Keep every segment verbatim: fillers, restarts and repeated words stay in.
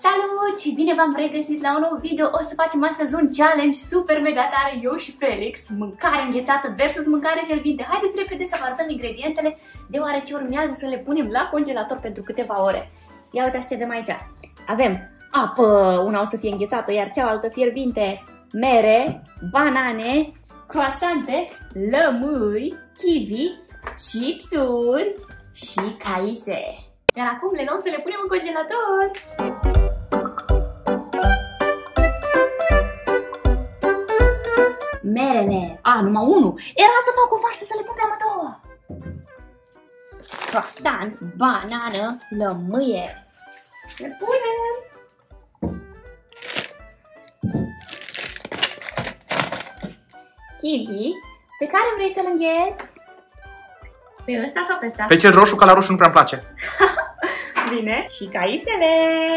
Salut și bine v-am regăsit la un nou video. O să facem astăzi un challenge super mega tare, eu și Felix. Mâncare înghețată versus mâncare fierbinte. Haideți repede să vă arătăm ingredientele, deoarece urmează să le punem la congelator pentru câteva ore. Ia uitați ce avem aici. Avem apă, una o să fie înghețată, iar cealaltă fierbinte. Mere, banane, croissante, lămâri, kiwi, chipsuri și caise. Iar acum le luăm să le punem în congelator. Merele. A, numai unul. Era să fac o farsă să le pun pe amândouă. Croissant, banană, lămâie. Le punem. Kiwi. Pe care vrei să-l îngheți? Pe ăsta sau pe ăsta? Pe cel roșu, că la roșu nu prea-mi place. Bine. Și caisele.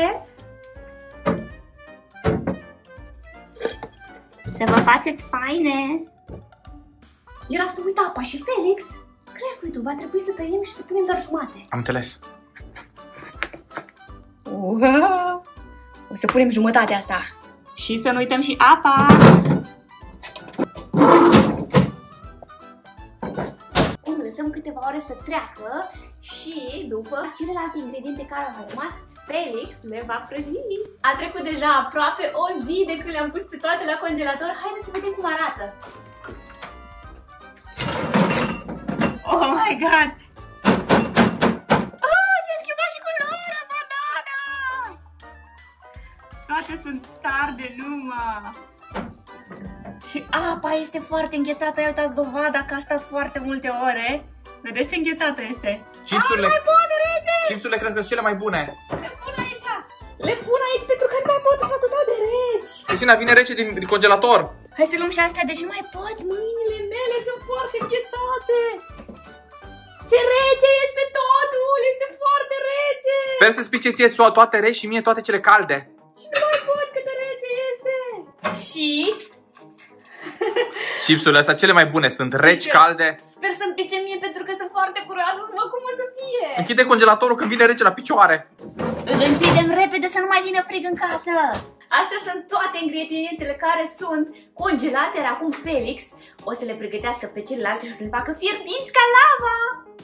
Să vă faceți faine. Era să uit apa și Felix, crefuitul, va trebui să tăiem și să punem doar jumate. Am înțeles. Wow. O să punem jumătatea asta. Și să nu uităm și apa. Acum lăsăm câteva ore să treacă și după celelalte ingrediente care au rămas, Felix le va prăji. A trecut deja aproape o zi de când le-am pus pe toate la congelator. Haideți să vedem cum arată. Oh my god! Oh, și-a schimbat și culoarea, banana! Toate sunt tari de numai. Și apa este foarte înghețată. Ia uitați dovada că a stat foarte multe ore. Vedeți ce înghețată este? Chipsurile, ah, mai pot de rece! Chipsurile cred că sunt cele mai bune. Le pun aici! Le pun aici pentru că nu mai pot să atâta de reci! Cristina, vine rece din, din congelator! Hai să luăm și astea, deci nu mai pot! Mâinile mele sunt foarte înghețate! Ce rece este totul! Este foarte rece! Sper să-ți pice ție toate reci și mie toate cele calde. Și nu mai pot cât de rece este! Și... Chipsurile astea cele mai bune sunt reci, calde. Sper să-mi pice mie pentru că sunt foarte curioasă să văd cum o să fie. Închide congelatorul când vine rece la picioare. Îl închidem repede să nu mai vină frig în casă. Astea sunt toate ingredientele care sunt congelate, iar acum Felix o să le pregătească pe celelalte și o să le facă fierbinți ca lava.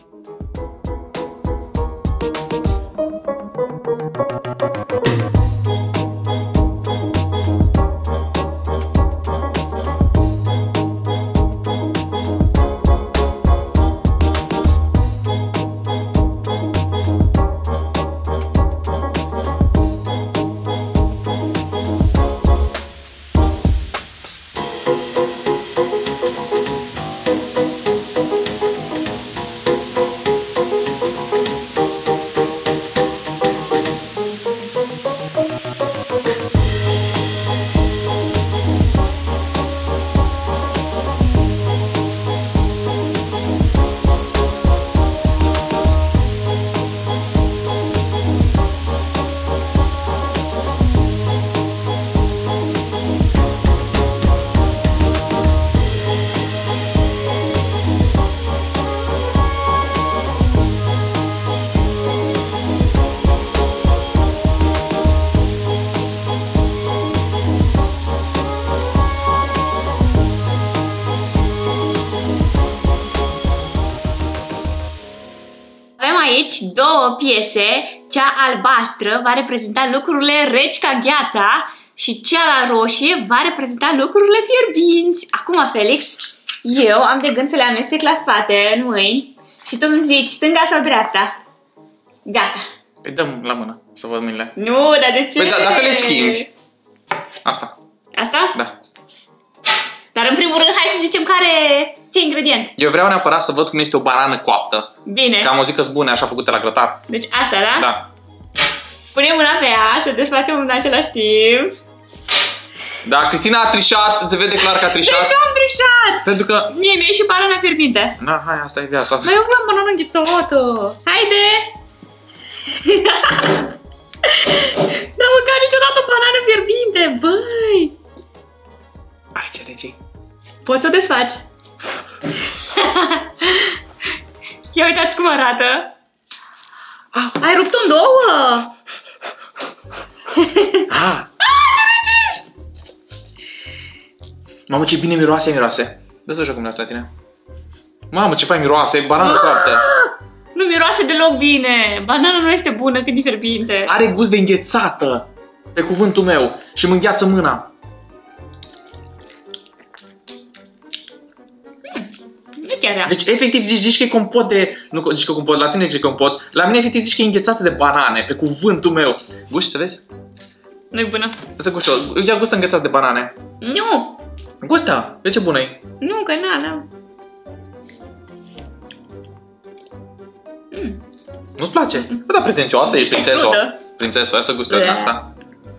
Aici două piese, cea albastră va reprezenta lucrurile reci ca gheața și cea roșie va reprezenta lucrurile fierbinți. Acum, Felix, eu am de gând să le amestec la spate, în mâini, și tu îmi zici stânga sau dreapta. Gata. Păi dăm la mână să văd mâinile. Nu, dar de ce? Păi da, dacă le schimbi. Asta. Asta? Da. Dar în primul rând, hai să zicem care... ce ingredient? Eu vreau neapărat să văd cum este o banană coaptă. Bine. Că am auzit că-s bune așa făcute la grătar. Deci asta, da? Da. Punem mâna pe ea, să desfacem în același timp. Da, Cristina a trișat, se vede clar că a trișat. De ce am trișat? Pentru că... Mie mi-e și banana fierbinte. Na, hai, asta e viața. Mai eu vreau banana înghețată. Haide! N-am mâncat niciodată banană fierbinte, băi! Ai, ce rece. Poți să o desfaci. Ia uitați cum arată. Ai rupt-o în două! Mamă, ce bine miroase, miroase. Dă să joc cum la tine. Mamă, ce fain miroase, banană toartă. Nu miroase deloc bine. Banana nu este bună când e fierbinte. Are gust de înghețată. Pe cuvântul meu. Și mă îngheață mâna. Hmm. Nu chiar rea. Deci, efectiv, zici, zici că e compot de... Nu zici că compot, la tine zici că e compot. La mine, efectiv, zici că e înghețată de banane. Pe cuvântul meu. Guști, să vezi? Nu-i bună. Să guști o. Ia gustă înghețat de banane. Nu. Gustă. De ce bună e? Nu, că n-a, n-a. Mm. Nu-ți place? Bă, da, pretențioasă, ești prințeso. Prințeso, ia să gustăm de asta.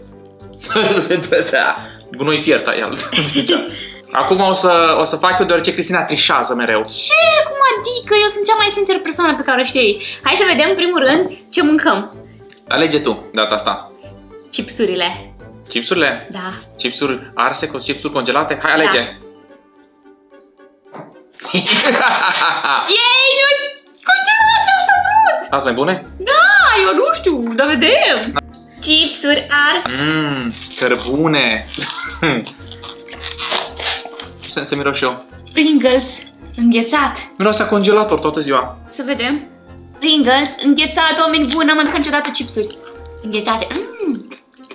Gunoi fiert ai el. Acum o să, o să fac eu deoarece Cristina trișează mereu. Ce? Cum adică? Eu sunt cea mai sinceră persoană pe care o știi. Hai să vedem în primul rând ce mâncăm. Alege tu, data asta. Chipsurile. Chipsurile? Da. Chipsuri arse cu chipsuri congelate? Hai, alege. Da. Ei, nu! Congelate, asta brut! Ați mai bune? Da, eu nu știu, dar vedem. Chipsuri arse. Mmm, cărbune. Să, să miros și eu. Pringles, înghețat. Miroase congelator toată ziua. Să vedem. Pringles, înghețat, oameni buni, n-am mâncat niciodată chipsuri. Înghețate. Mm.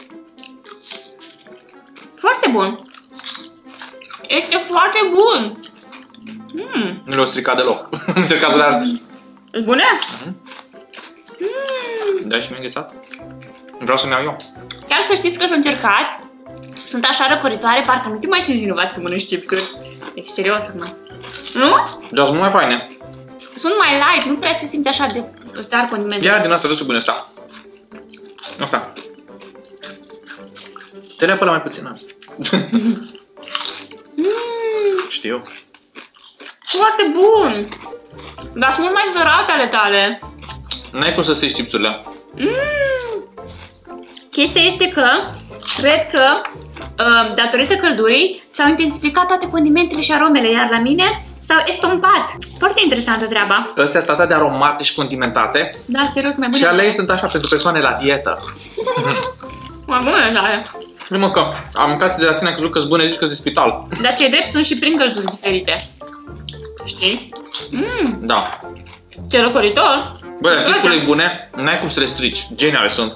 Foarte bun. Este foarte bun. Mm. Nu le-o stricat deloc. Încercați să le... E bune? Mm. Dai și mi-a înghețat? Vreau să-mi iau eu. Chiar să știți că să încercați. Sunt așa răcoritoare, parcă nu te mai simți vinovat când mănânci chipsuri. E serios acum. Nu? Da, sunt mai faine. Sunt mai light, nu prea se simte așa de tare condimente. Ia din asta, dă-ți bune asta. Asta. Te lea pe la mai puțin azi. Mm. Știu. Foarte bun. Dar sunt mult mai sărate ale tale. N-ai cum să strici chipsurile. Mm. Chestia este că, cred că, uh, datorită căldurii, s-au intensificat toate condimentele și aromele, iar la mine s-au estompat. Foarte interesantă treaba. Astea sunt atât de aromate și condimentate. Da, serios, mai bune. Și alei sunt așa pentru persoane la dietă. Mai bune, da. Nu mă, că am mâncat de la tine, am crezut că-s bune, zici că-s de spital. Dar ce drept, sunt și Pringles-uri diferite. Știi? Mm. Da. Ce răcoritor. Bă, dar chipsurile bune, n-ai cum să le strici. Geniale sunt.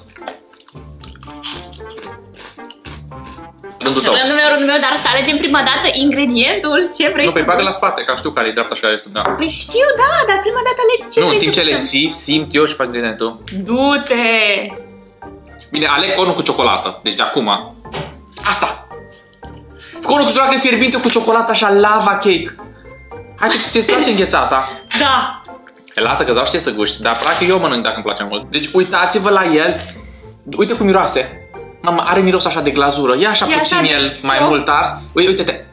Rândul tău. Rândul meu, rândul meu, dar să alegem prima dată ingredientul. Ce vrei nu, să pe bagă la spate, că știu care e dreapta și care e stânga. Păi știu, da, dar prima dată alegi ce nu, vrei în timp să ce le punem. ții, simt eu și fac ingredientul. Du-te! Bine, aleg cornul cu ciocolată, deci de acum. Asta! Cornul cu ciocolată fierbinte cu ciocolată, așa, lava cake. Hai că ți-ți place înghețata. Da! Lasă că-ți dau știe să guști, dar practic eu mănânc dacă îmi place mult. Deci uitați-vă la el. Uite cum miroase. Mama, are miros așa de glazură. Ia așa și puțin așa el soft. mai mult ars. Uite, uite-te.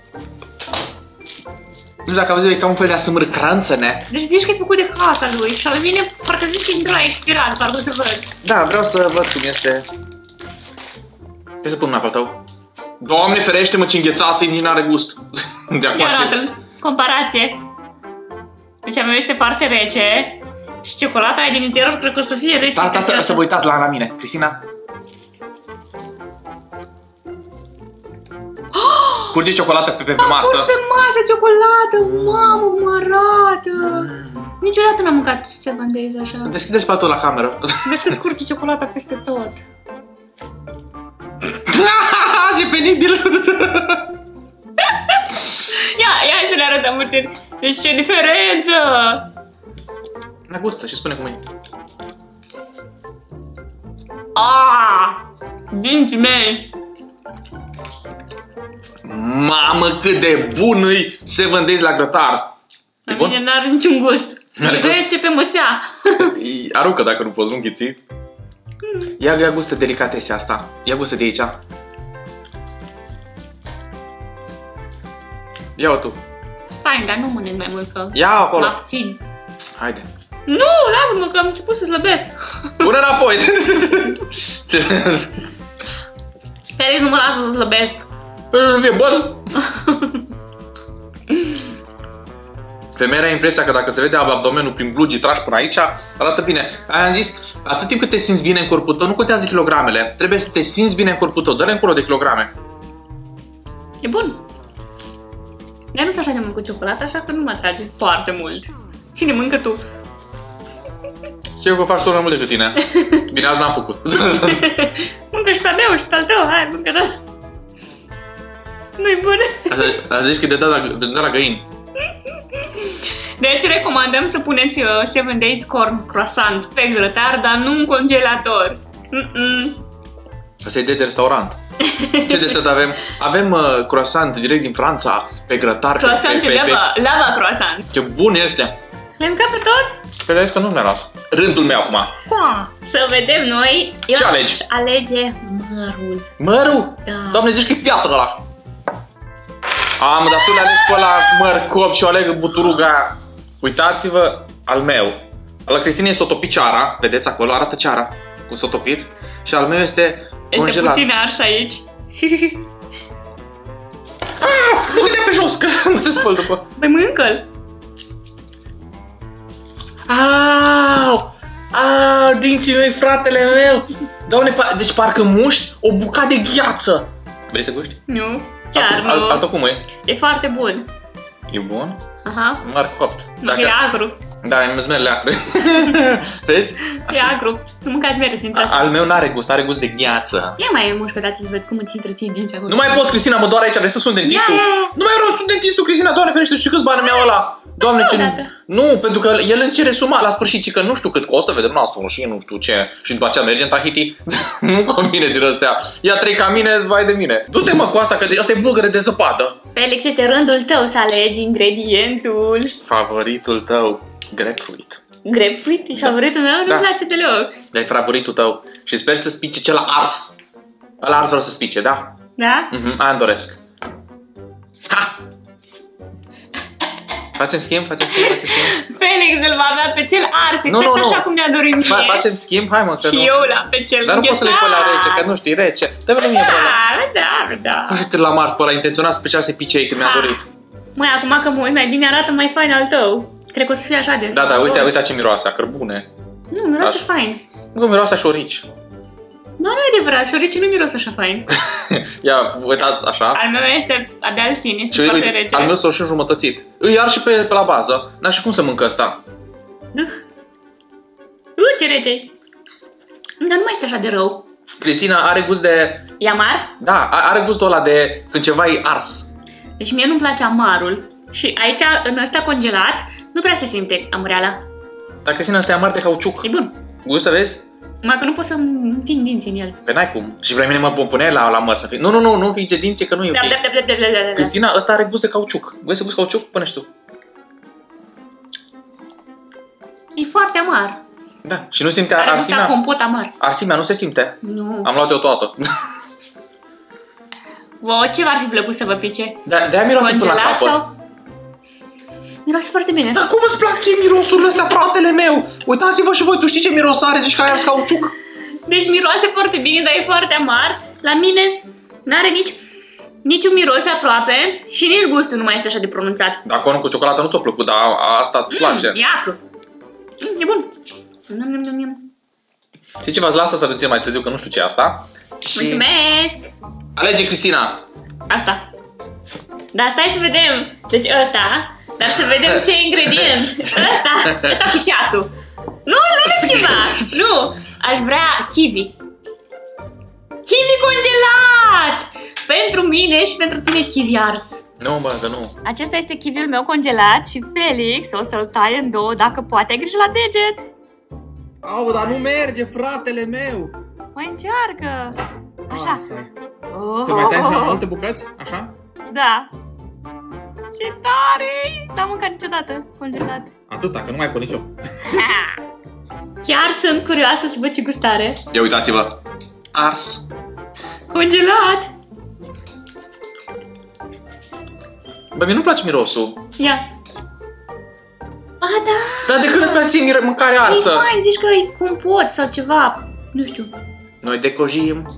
Nu știu dacă auzi, e ca un fel de asămâr crânțene. Deci zici că e făcut de casa lui și la mine parcă zici că e într-o expirat, parcă să văd. Da, vreau să văd cum este. Trebuie să pun mâna pe tău. Doamne ferește-mă, ce înghețată, nici n-are gust. De acum Ia se... arată-l. Comparație. Deci a meu este foarte rece și ciocolata aia din interior cred că o să fie rece. Sta, sta, să, să vă uitați la, la mine. Cristina. Curge ciocolată pe, pe, pe Am masă. pus pe masă ciocolată, mamă, cum arată. Mm. Niciodată n-am mâncat seven days așa. Deschide spatul la cameră. Vezi că-ți curge ciocolata peste tot. Ce penibil! Ia, ia să le arătăm puțin. Deci ce diferență! Ne gustă și spune cum e. Aaaa! Dinții mei! Mamă, cât de bun îi seven days la grătar! La mine n-are niciun gust. N-are gust? Trece pe măsea. Aruncă dacă nu poți, nu înghiți. Ia, ia gustă delicatesea asta. Ia gustă de aici. Ia-o tu. Fain, dar nu mănânc mai mult că Ia acolo. mă abțin. Haide. Nu, lasă-mă că am început să slăbesc. Pune înapoi. Felix nu mă lasă să slăbesc. E bun. Femeia are impresia că dacă se vede abdomenul prin blugii trași până aici, arată bine. Aia am zis, atât timp cât te simți bine în corpul tău, nu contează kilogramele. Trebuie să te simți bine în corpul tău. Dă-le încolo de kilograme. E bun. Dar nu sunt așa de mult cu ciocolată, așa că nu mă atrage foarte mult. Cine mâncă tu? Și eu că fac tot mai mult decât tine. Bine, azi n-am făcut. Mâncă și pe-al meu și pe-al tău, hai, mâncă tot. Nu-i bun. Asta zici că de dat la, de dat la găini. Deci recomandăm să puneți uh, seven days corn croissant pe grătar, dar nu în congelator. Mm -mm. Asta e de restaurant. Ce de stat avem? Avem uh, croissant direct din Franța, pe grătar. Croissant pe, de pe, pe, lava, lava croissant. Ce bun este! Le-am mâncat pe tot? Pe de că nu mi-a las. Rândul meu acum. Să vedem noi. Eu Ce aș alegi? alege mărul. Mărul? Da. Doamne, zici că e piatră ăla. Am, dar tu le alegi pe ăla măr cop și o aleg buturuga. Uitați-vă al meu. Al lui Cristina este o topit ceara. Vedeți acolo? Arată ceara. Cum s-a topit. Și al meu este congelat. Este puțin ars aici. Ah, du-te pe jos, că nu te spăl după. Băi, mâncă-l. Au! Au, dinții mei, fratele meu! Doamne, deci parcă muști o bucată de gheață. Vrei să guști? Nu, chiar Alt, nu. Altă cum e? E foarte bun. E bun? Aha. Măr copt. Nu, e agru. Da, e măzmele acre. Vezi? E agru. Nu mâncați mere din asta. Al meu n-are gust, are gust de gheață. Ia mai mușcă, dați să văd cum îți intră ție dinții acolo. Nu mai pot, Cristina, mă doare aici, vrei să sun dentistul? Ia, ia, ia. Nu mai vreau să sun dentistul, Cristina, Doamne ferește, și câți bani mi-au ăla? Doamne, ce nu... Nu, pentru că el îmi cere suma la sfârșit, ci că nu știu cât costă, vedem nasul și nu știu ce. Și după aceea merge în Tahiti. Nu convine din astea. Ia trei ca mine, vai de mine. Du-te mă cu asta, că asta e bulgăre de zăpadă. Felix, este rândul tău să alegi ingredientul. Favoritul tău, grapefruit. Grapefruit? E Da. favoritul meu? Da. Nu-mi place deloc. Dar e favoritul tău. Și sper să spice cel ars. Ăla ars vreau să spice, da? Da? Mhm, aia îmi doresc. Ha! Facem schimb, facem schimb, facem schimb. Felix îl va avea pe cel ars, exact Nu, nu, așa nu. cum ne-a dorit mie. Fa- facem schimb, hai mă, că Și nu. eu la pe cel Dar nu poți să le pui la rece, că nu știi, rece. Dă-mi mie pe ăla. Da, da, da. Nu știu cât l-am ars pe ăla, intenționat special să-i pice ei când mi-a Ha. dorit. Măi, acum că mă uit mai bine arată mai fain al tău. Cred că o să fie așa de Da, da, uite, savuros. uite ce miroase, a cărbune. Nu, miroase Așa. fain. Nu, miroase a șorici. Dar nu e adevărat, șoricii nu miros așa fain. Ia, uitați, așa. Al meu este abia al țin, este Și foarte uite, rece. al meu s-a și înjumătățit. Îi ar și pe, pe la bază. N-aș și cum să mâncă ăsta. Uh, uh, ce rece. Dar nu mai este așa de rău. Cristina are gust de... E amar? Da, a- are gustul ăla de când ceva e ars. Deci mie nu-mi place amarul. Și aici, în ăsta congelat, nu prea se simte amureala. Dar Cristina, ăsta e amar de cauciuc. E bun. Gust să vezi? Numai că nu pot să-mi înfing dinții în el. Pe n-ai cum. Și vrei mine mă pune la, la măr să fie. Nu, nu, nu, nu înfinge dinții că nu e Da, ok. da, da, da, da, da, da. Cristina, ăsta are gust de cauciuc. Vrei să gust cauciuc? Pune și tu. E foarte amar. Da. Și nu simte Are gust a arsimea? compot amar. Arsimea nu se simte. Nu. Am luat eu toată. Vă, ce v-ar fi plăcut să vă pice? De- De-aia miroase până la Congelat capăt. sau? Miroase foarte bine. Dar cum îți plac ție mirosul ăsta, fratele meu? Uitați-vă și voi, tu știi ce miros are? Zici că ai ars cauciuc? Deci miroase foarte bine, dar e foarte amar. La mine n-are nici niciun miros aproape și nici gustul nu mai este așa de pronunțat. Dacă unul cu ciocolată nu ți-a plăcut, dar asta îți place. Mm, e acru. Mm, e bun. Nom, nom, nom, nom. Știi ce v-ați las asta puțin mai târziu, că nu știu ce e asta. Și... Mulțumesc! Alege, Cristina. Asta. Dar stai să vedem. Deci ăsta. Dar să vedem ce ingredient. Ăsta. Ăsta cu ceasul. Nu, nu le schimba. Nu. Aș vrea kiwi. Kiwi congelat! Pentru mine și pentru tine kiwi ars. Nu, bă, că nu. Acesta este kiwiul meu congelat și Felix o să-l taie în două dacă poate. Ai grijă la deget. Au, dar nu merge, fratele meu. Mai încearcă. Așa. Oh. Se mai tai așa multe bucăți? Așa? Da. Ce tare! N-am mâncat niciodată congelat. Atâta, că nu mai pot nicio. Chiar sunt curioasă să văd ce gustare. Ia uitați-vă. Ars. Congelat! Bă, mie nu-mi place mirosul. Ia. A, da! Dar de când îți place ție mir- mâncare E arsă? fain, zici că e compot sau ceva. Nu știu. Noi decojim.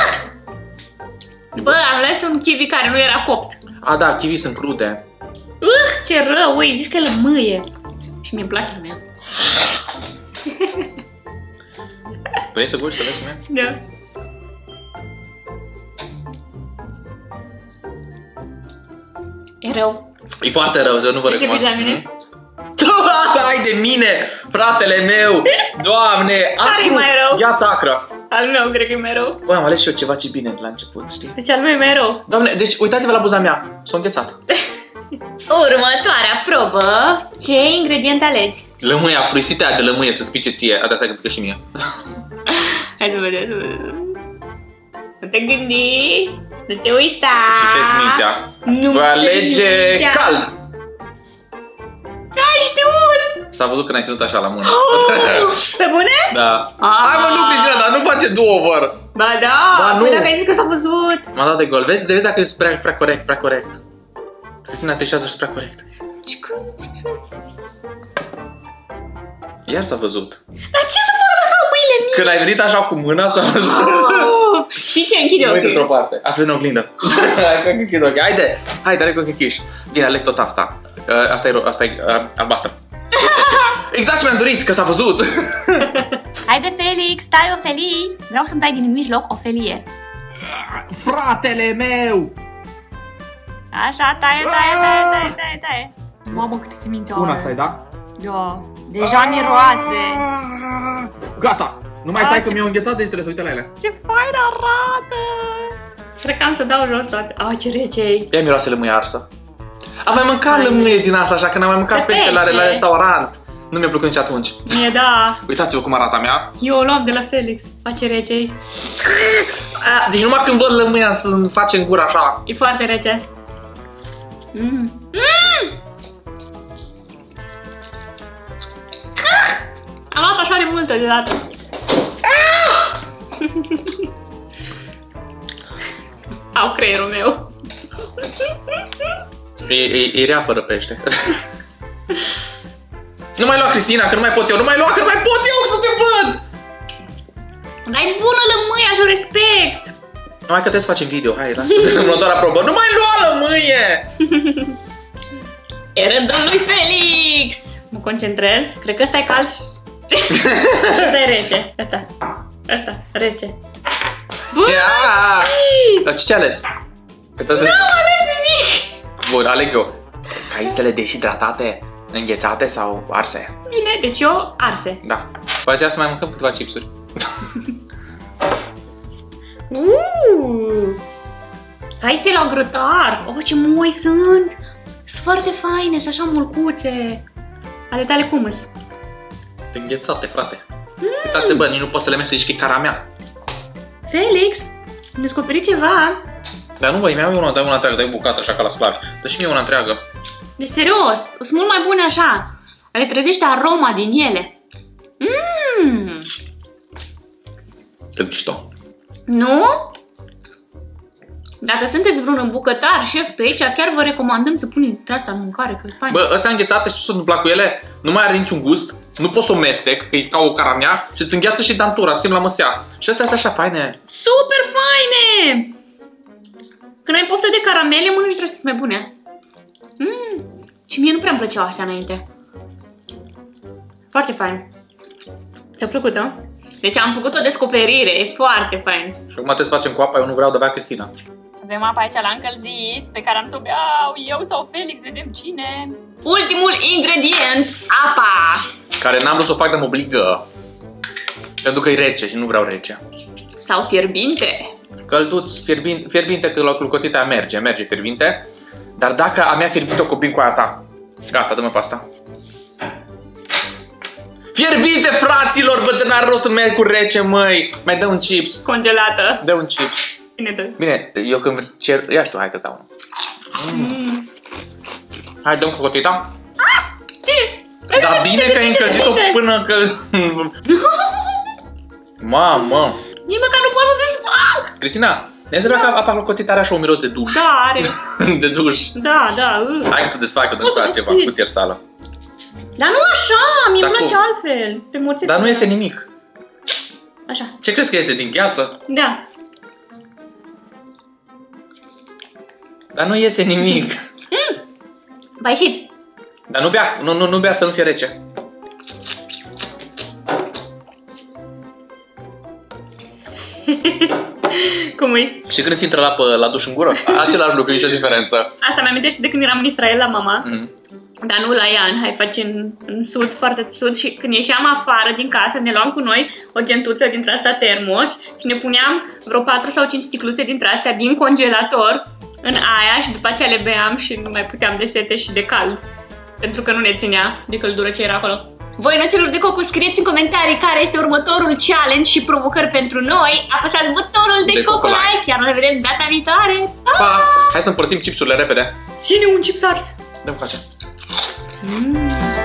Bă, am ales un kiwi care nu era copt. A, da, kiwi sunt crude. Uh, ce rău, ui, zici că le mâie. Și mi-e place lumea. Vrei să guști, să vezi cum e? Da. E rău. E foarte rău, să nu vă recomand. la mine? Hai de mine, fratele meu! Doamne! Care-i mai rău? Gheața acră. Al meu cred că e mai rău. Băi, am ales și eu ceva ce bine de la început, știi? Deci al meu e mai rău. Doamne, deci uitați-vă la buza mea. S-a înghețat. Următoarea probă. Ce ingredient alegi? Lămâia, fruisitea de lămâie să spice ție. A, de asta e că și mie. Hai să vedem, să vedem. Nu te gândi, nu te uita. Și te smintea. Nu Vă te alege smintea. cald. Ai știut! S-a văzut când ai ținut așa la mână. Pe bune? Da. Ah. Hai mă, nu, Cristina, dar nu face do-over. Ba da, Ba, nu. păi dacă ai zis că s-a văzut. M-a dat de gol. Vezi, vezi dacă e prea, prea corect, prea corect. Cristina trișează și prea corect. Iar s-a văzut. Dar ce să fac dacă am mâinile mici? Când ai venit așa cu mâna, s-a văzut. Oh, știi ce? Închide Nu uite ochii. într-o parte. Asta vede în oglindă. Hai că închid ochii. Haide, haide, are cu închiș. Bine, aleg tot asta. Uh, asta e, asta e uh, albastră. Exact ce mi-am dorit, că s-a văzut. Haide, Felix, tai o felie. Vreau să-mi dai din mijloc o felie. Fratele meu! Așa, taie, taie, taie, taie, taie, taie. Mamă, cât ți minți. Una asta e, da? Da, deja miroase. Gata! Nu mai Ah, tai că ce- mi-au înghețat, deci trebuie să uite la ele. Ce fain arată. Cred că am să dau jos toate. Ah, ce rece e. Ia miroase lămâie arsă. Am mai mâncat lămâie din asta, așa, când am mai mâncat De pește la, pește. la restaurant. Nu mi-a plăcut nici atunci. Mie, da. Uitați-vă cum arată a mea. Eu o luam de la Felix. A, ce rece e. A, deci numai când văd lămâia să-mi face în gură așa. E foarte rece. Mm. Mm! Am luat așa de multă deodată. Au creierul meu. E, e, e rea fără pește. Nu mai lua, Cristina, că nu mai pot eu. Nu mai lua, că nu mai pot eu să te văd. Dar e bună lămâia și o respect. Numai că trebuie să facem video. Hai, lasă-te în următoarea probă. Nu mai lua lămâie! E rândul lui Felix. Mă concentrez. Cred că ăsta e cald și... și ăsta e rece. Ăsta. Ăsta, rece. Bun, Ia! și... Dar ce ales? N-am ales nimic. Bun, aleg eu. Caisele deshidratate, înghețate sau arse? Bine, deci eu arse. Da. După aceea să mai mâncăm câteva chipsuri. Uuu! Caise la grătar! Oh, ce moi sunt! Sunt foarte faine, sunt așa mulcuțe. Ale tale cum sunt? Înghețate, frate. Uitați, bă, nici nu poți să le mestești că e cara mea. Felix, am descoperit ceva. Dar nu, bă, mi-au eu una, dai una întreagă, dai o bucată așa ca la slavi. Dă și mie una întreagă. Deci, serios, sunt mult mai bune așa. Le trezește aroma din ele. Mmm! Te mișto. Nu? Dacă sunteți vreun bucătar, șef pe aici, chiar vă recomandăm să puneți asta în mâncare, că e fain. Bă, astea înghețate, știi ce s-a întâmplat cu ele? Nu mai are niciun gust, nu poți să o mestec, că e ca o caramea și îți îngheață și dantura, simt la măsea. Și astea sunt așa faine. Super faine! Când ai poftă de caramele, mănânci trebuie să mai bune. Mm. Și mie nu prea îmi plăceau astea înainte. Foarte fain. Ți-a plăcut, da? Deci am făcut o descoperire, e foarte fain. Și acum trebuie să facem cu apa, eu nu vreau de avea Cristina. Avem apa aici la încălzit, pe care am să o beau eu sau Felix, vedem cine. Ultimul ingredient, apa. Care n-am vrut să o fac de mă obligă. Pentru că e rece și nu vreau rece. Sau fierbinte. Călduț, fierbinte, fierbinte că la clocotita merge, merge fierbinte. Dar dacă a mea fierbinte o combin cu aia ta. Gata, dă-mă pe asta. Fierbinte, fraților, bă, n-are rost să merg cu rece, măi. Mai dă un chips. Congelată. Dă un chips. Bine, dă. Bine, eu când cer... Ia știu, hai că-ți dau unul. Mm. Hai, dăm clocotita. Ce? Dar bine că ai încălzit-o până că... Mamă. Nici măcar nu pot să desfac. Cristina, ne întreba că apa clocotita are așa un miros de duș. Da, are. De duș. Da, da. Uh. Hai că să desfacă, dăm Poți să ceva, deschid. cutier sală. Dar nu așa, mie Dar îmi place cum? altfel. Pe moțetă. Dar nu iese nimic. Așa. Ce crezi că iese din gheață? Da. Dar nu iese nimic. Va ieșit. Dar nu bea, nu, nu, nu bea să nu fie rece. Cum cum e. Și când ți intră la, la duș în gură? Același lucru, nicio diferență. Asta mi-amintește de când eram în Israel la mama. Mm. Dar nu la ea, în Haifa, în, în sud, foarte sud. Și când ieșeam afară din casă, ne luam cu noi o gentuță dintre asta termos și ne puneam vreo patru sau cinci sticluțe dintre astea din congelator în aia și după aceea le beam și nu mai puteam de sete și de cald. Pentru că nu ne ținea de căldură ce era acolo. Voi, noțelor de coco, scrieți în comentarii care este următorul challenge și provocări pentru noi. Apăsați butonul de, de coco like. Chiar ne vedem data viitoare. Pa! Pa! Hai să împărțim chipsurile repede. Ține un chips ars. Dăm cu acea. Mm.